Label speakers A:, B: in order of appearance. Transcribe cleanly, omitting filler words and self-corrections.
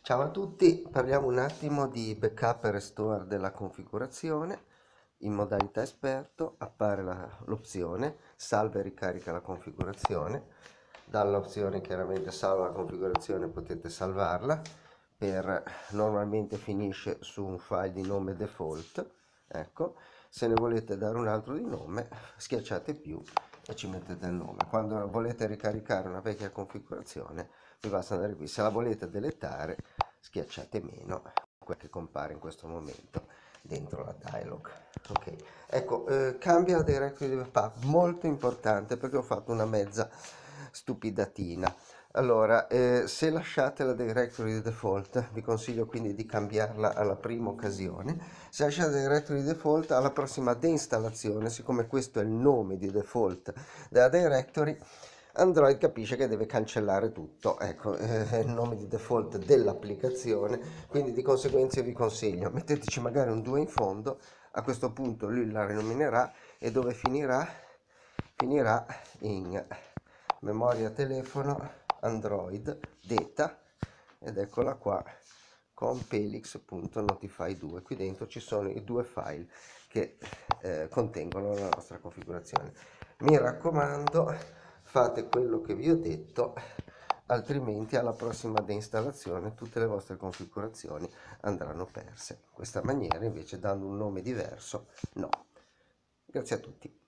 A: Ciao a tutti, parliamo un attimo di backup e restore della configurazione. In modalità esperto appare l'opzione salva e ricarica la configurazione. Dall'opzione chiaramente salva la configurazione potete salvarla, normalmente finisce su un file di nome default. Ecco, se ne volete dare un altro di nome schiacciate più e ci mettete il nome. Quando volete ricaricare una vecchia configurazione vi basta andare qui, se la volete deletare schiacciate meno, quel che compare in questo momento dentro la dialog. Ok, ecco, cambia la directory di backup, molto importante perché ho fatto una mezza stupidatina. Allora, se lasciate la directory di default, vi consiglio quindi di cambiarla alla prima occasione. Se lasciate la directory di default, alla prossima deinstallazione, siccome questo è il nome di default della directory, Android capisce che deve cancellare tutto, ecco, è il nome di default dell'applicazione, quindi di conseguenza vi consiglio, metteteci magari un 2 in fondo, a questo punto lui la rinominerà e dove finirà? Finirà in memoria telefono Android data ed eccola qua compelix.notify2. Qui dentro ci sono i due file che contengono la nostra configurazione. Mi raccomando, fate quello che vi ho detto, altrimenti alla prossima deinstallazione tutte le vostre configurazioni andranno perse. In questa maniera invece, dando un nome diverso, no. Grazie a tutti.